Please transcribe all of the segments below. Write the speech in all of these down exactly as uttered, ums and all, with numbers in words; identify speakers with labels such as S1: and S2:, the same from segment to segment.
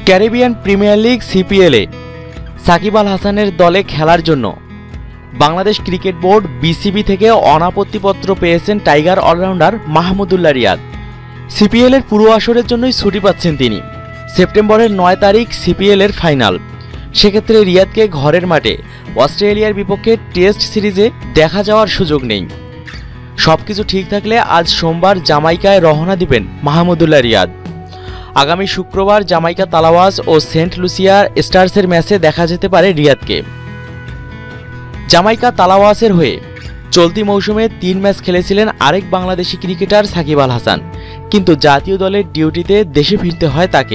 S1: Caribbean premier league সিপিএলে সাকিব আল হাসানের দলে খেলার জন্য বাংলাদেশ ক্রিকেট বোর্ড বিসিবি থেকে অনাপত্তিপত্র পেয়েছেন টাইগার অলরাউন্ডার মাহমুদুল্লাহ রিয়াদ। সিপিএলের পুরো আসরের জন্যই ছুটি পাচ্ছেন তিনি। সেপ্টেম্বরের নয় তারিখ সিপিএলের ফাইনাল, সেক্ষেত্রে রিয়াদকে ঘরের মাঠে অস্ট্রেলিয়ার বিপক্ষে টেস্ট সিরিজে দেখা যাওয়ার সুযোগ নেই। সবকিছু ঠিক থাকলে আজ সোমবার জামাইকায় রওনা দিবেন মাহমুদুল্লাহ রিয়াদ। আগামী শুক্রবার জামাইকা তালাওয়াস ও সেন্ট লুসিয়ার স্টার্সের ম্যাচে দেখা যেতে পারে রিয়াদকে। জামাইকা তালাওয়াসের হয়ে চলতি মৌসুমে তিন ম্যাচ খেলেছিলেন আরেক বাংলাদেশি ক্রিকেটার সাকিব আল হাসান, কিন্তু জাতীয় দলের ডিউটিতে দেশে ফিরতে হয় তাকে।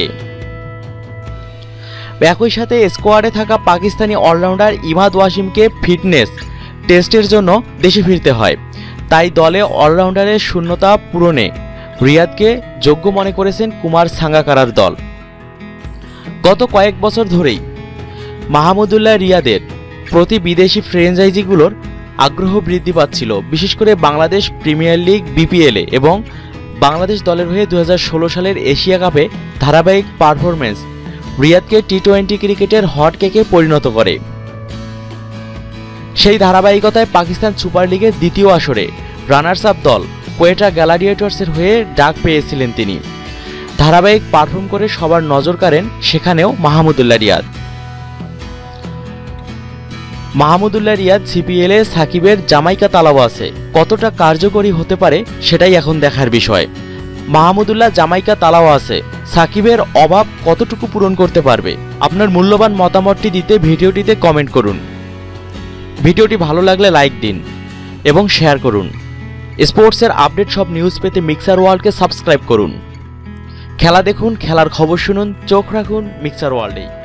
S1: একই সাথে স্কোয়াডে থাকা পাকিস্তানি অলরাউন্ডার ইমাদ ওয়াসিমকে ফিটনেস টেস্টের জন্য দেশে ফিরতে হয়, তাই দলে অলরাউন্ডারের শূন্যতা পূরণে রিয়াদকে যোগ্য মনে করেছেন কুমার সাঙ্গাকারার দল। গত কয়েক বছর ধরেই মাহমুদুল্লাহ রিয়াদের প্রতি বিদেশি ফ্র্যাঞ্চাইজিগুলোর আগ্রহ বৃদ্ধি পাচ্ছিল, বিশেষ করে বাংলাদেশ প্রিমিয়ার লিগ বিপিএলে এবং বাংলাদেশ দলের হয়ে দু হাজার ষোলো সালের এশিয়া কাপে ধারাবাহিক পারফরমেন্স রিয়াদকে টি টোয়েন্টি ক্রিকেটের হটকেকে পরিণত করে। সেই ধারাবাহিকতায় পাকিস্তান সুপার লিগের দ্বিতীয় আসরে রানার্স আপ দল কোয়েটা গ্যালাডিয়েটর্সের হয়ে ডাক পেয়েছিলেন তিনি। ধারাবাহিক পারফর্ম করে সবার নজর কাড়েন সেখানেও মাহমুদুল্লাহ রিয়াদ। মাহমুদুল্লাহ রিয়াদ সিপিএলে সাকিবের জামাইকা তালাওয়াসে কতটা কার্যকরী হতে পারে সেটাই এখন দেখার বিষয়। মাহমুদুল্লাহ জামাইকা তালাওয়াসে সাকিবের অভাব কতটুকু পূরণ করতে পারবে? আপনার মূল্যবান মতামতটি দিতে ভিডিওটিতে কমেন্ট করুন। ভিডিওটি ভালো লাগলে লাইক দিন এবং শেয়ার করুন। স্পোর্টসের আপডেট সব নিউজ পেতে মিক্সার ওয়ার্ল্ডকে সাবস্ক্রাইব করুন। খেলা দেখুন, খেলার খবর শুনুন, চোখ রাখুন মিক্সার ওয়ার্ল্ডেই।